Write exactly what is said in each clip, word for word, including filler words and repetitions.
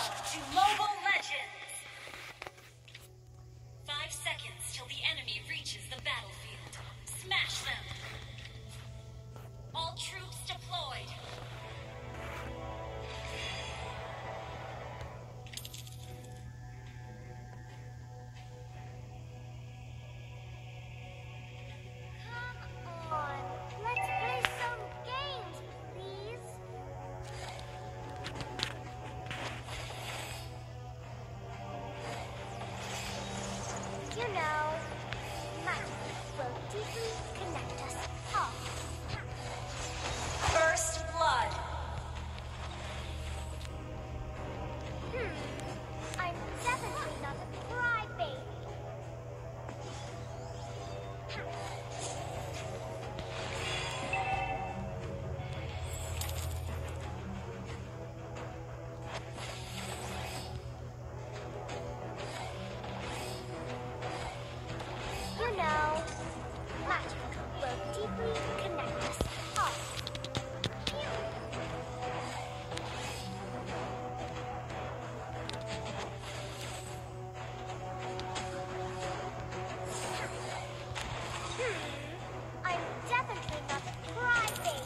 to Mobile Legends! Five seconds till the enemy reaches the battlefield. Smash them! All troops deployed! You know, magic will deeply connect us all. First blood. Hmm, I'm definitely not a crybaby. You know, magic will deeply connect us all. Hmm, I'm definitely not a crybaby.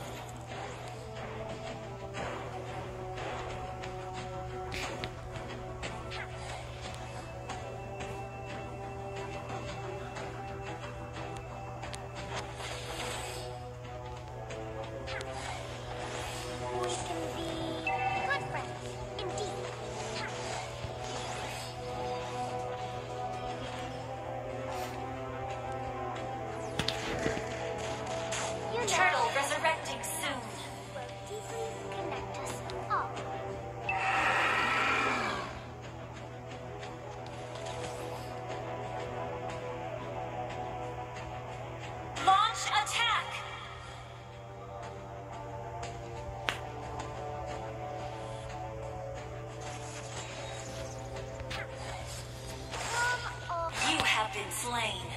We can be good friends, indeed. You know, Turtle resurrecting soon. will deeply connect us all. Launch attack! Come on. You have been slain.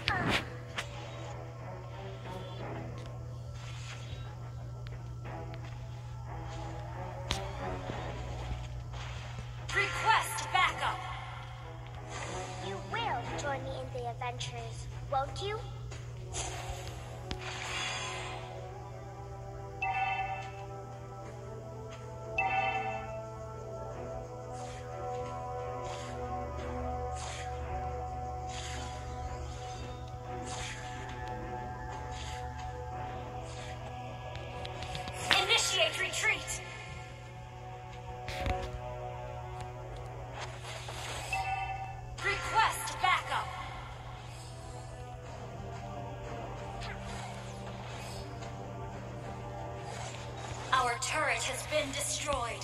Request backup. You will join me in the adventures, won't you? Initiate retreat. Request backup. Our turret has been destroyed.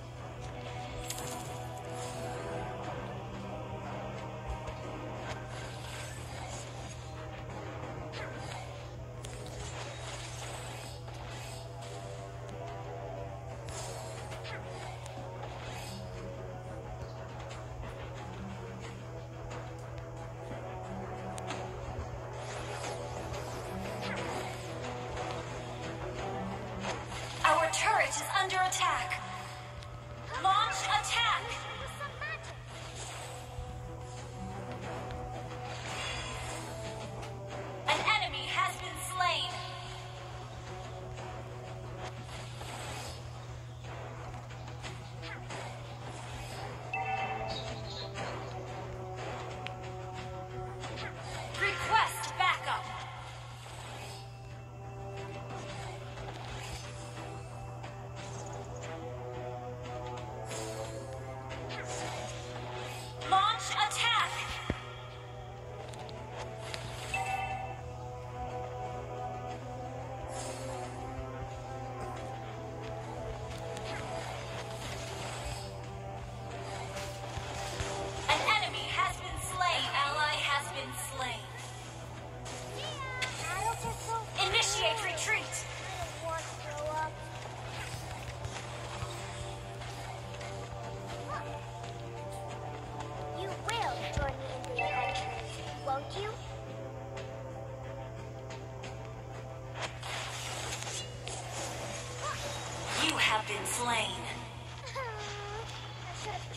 Our turret is under attack. Launch attack. With some magic. An enemy has been slain. Request backup. Launch attack. An enemy has been slain. Ally has been slain. Yeah, adults are so Initiate cool. retreat. I don't want to grow up. You will join me in the adventures, won't you? You have been slain. I should have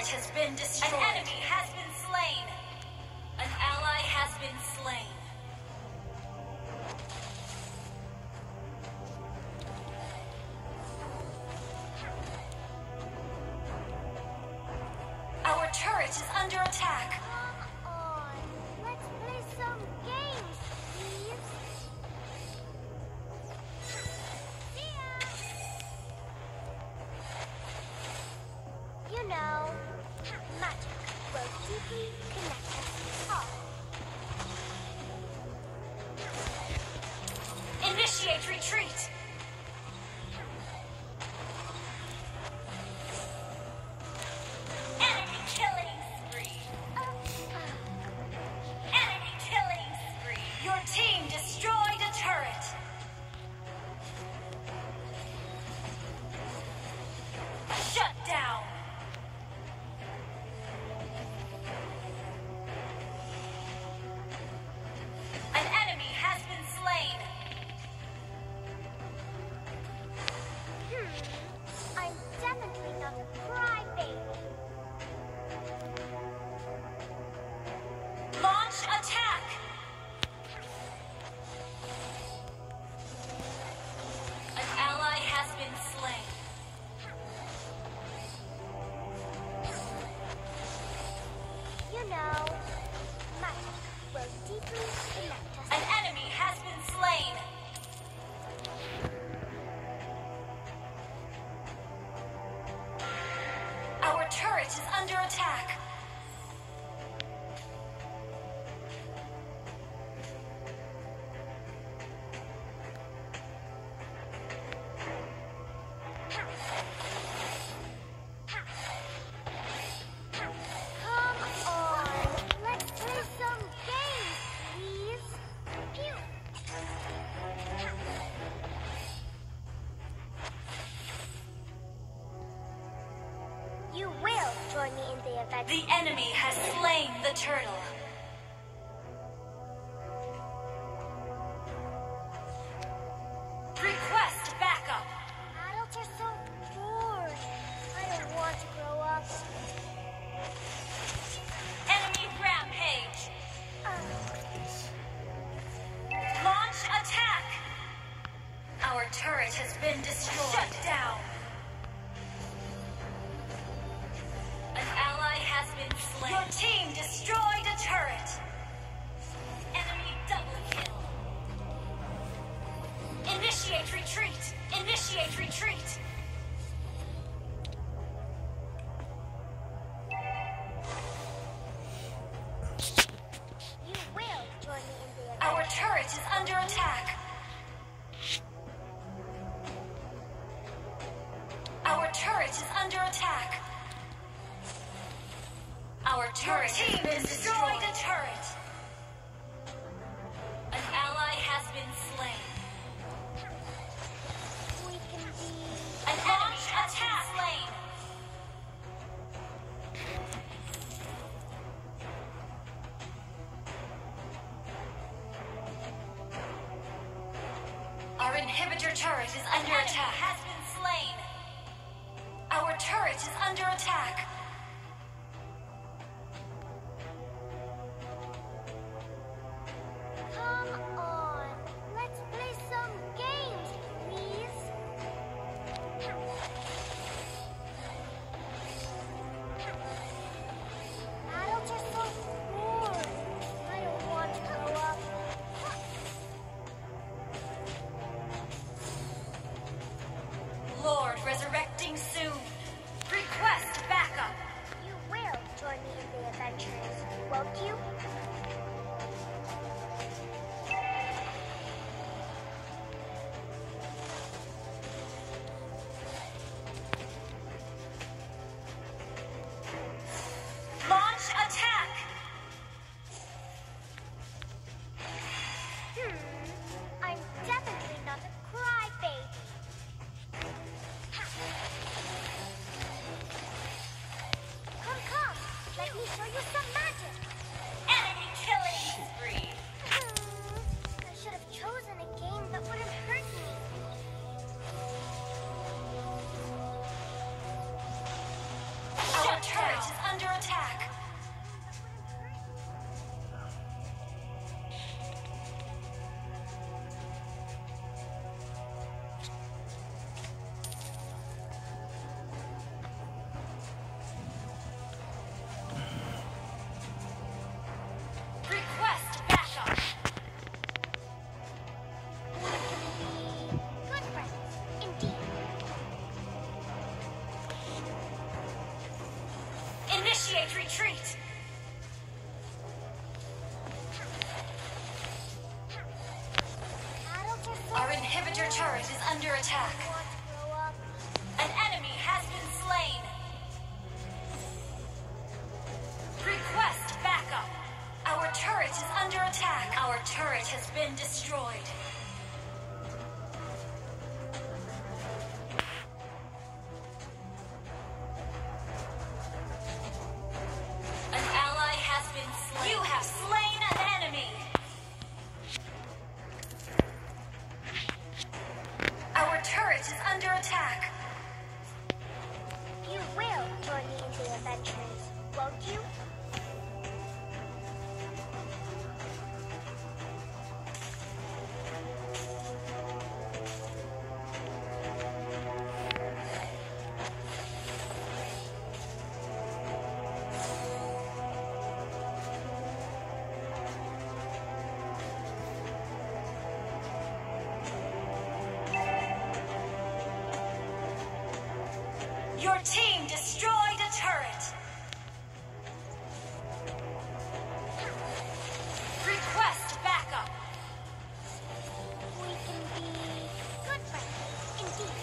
turret has been destroyed. An enemy has been slain. An ally has been slain. Our turret is under attack. Come on. Let's play some games, please. See ya. You know, magic will deeply connect us all. Initiate retreat. Enemy killing spree. Enemy killing spree. Your team destroyed a turret. Shut down. An enemy has been slain. Hmm. I'm definitely not a crybaby. Launch attack. An ally has been slain. You know, magic will deeply connect us. An enemy has been slain. Our turret is under attack. Come on, let's play some games, please. Pew. You will join me in the event. The enemy has slain the turtle. Request backup. Adults are so bored. I don't want to grow up. Enemy rampage. Uh, Launch attack. Our turret has been destroyed. Shut down. An ally has been slain. Your team destroyed a turret. Enemy double kill. Initiate retreat. Initiate retreat. you will join me in the event. Our turret is under attack. Our turret is under attack. Our turret team has destroyed a turret. An ally has been slain. We can be. An enemy has been slain. Our inhibitor turret is under attack. Has been slain. Our turret is under attack. Come on, let's play some games, please. Adults are so bored. I don't want to grow up. Lord resurrecting soon. Request backup. You will join me in the adventures, won't you? Launch attack. Hmm, I'm definitely not a crybaby. Come, come, let me show you some magic. Enemy killing spree. Hmm, I should have chosen a game that wouldn't hurt me. Our turret is attack. Want to grow up? An enemy has been slain. Request backup. Our turret is under attack. Our turret has been destroyed. An ally has been slain. You have slain an enemy. Our turret is under attack. You will join me in the adventures, won't you? Your team destroyed a turret. Request backup. We can be good friends, indeed.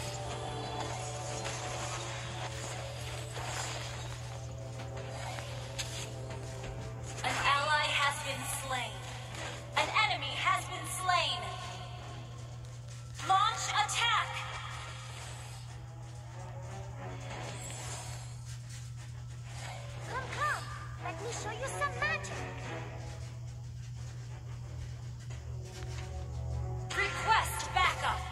An ally has been slain. An enemy has been slain. Launch attack. Come, come, let me show you some magic. Request backup.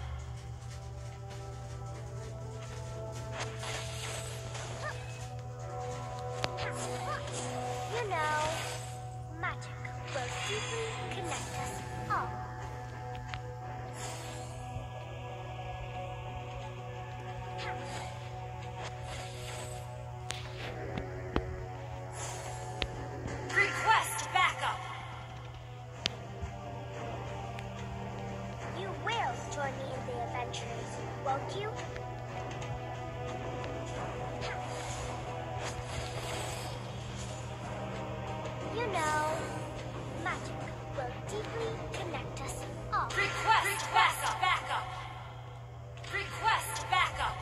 You know, magic will deeply connect us all. Request backup. You will join me in the adventures, won't you? You know, magic will deeply connect us all. Request backup. Backup. Request backup.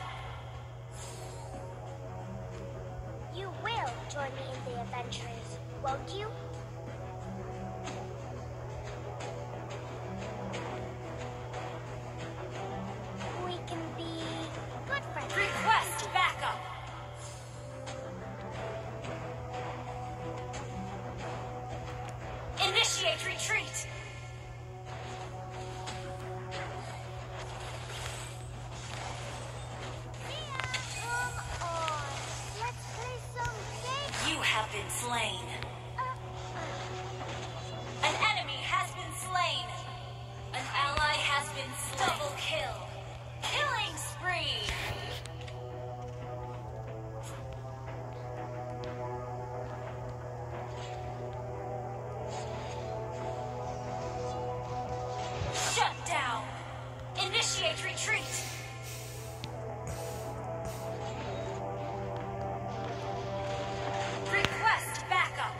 You will join me in the adventures, won't you? We can be good friends. Request backup. Initiate retreat. Come on, let's play some games. You have been slain. Uh, An enemy has been slain. An ally has been slain. Double kill. Killing spree. Shut down. Initiate retreat. Request backup.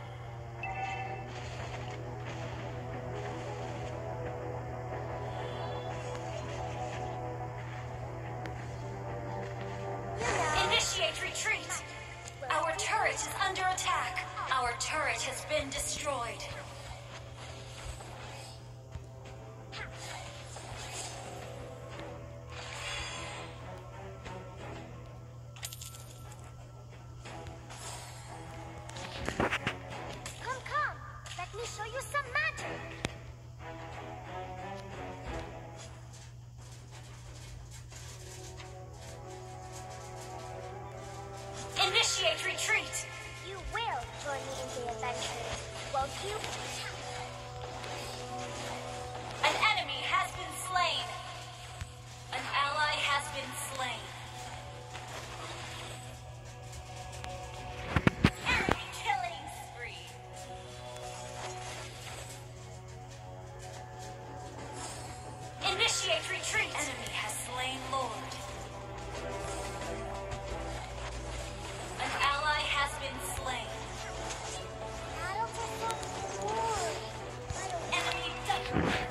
you know, Initiate retreat. Our turret is under attack. Our turret has been destroyed. come, come, let me show you some magic. Initiate retreat. You will join me in the adventures, won't you? An enemy has been slain. An ally has been slain. Enemy killing spree. Initiate retreat. Enemy has slain Lord. An ally has been slain. Battles are so boring. I don't Enemy double.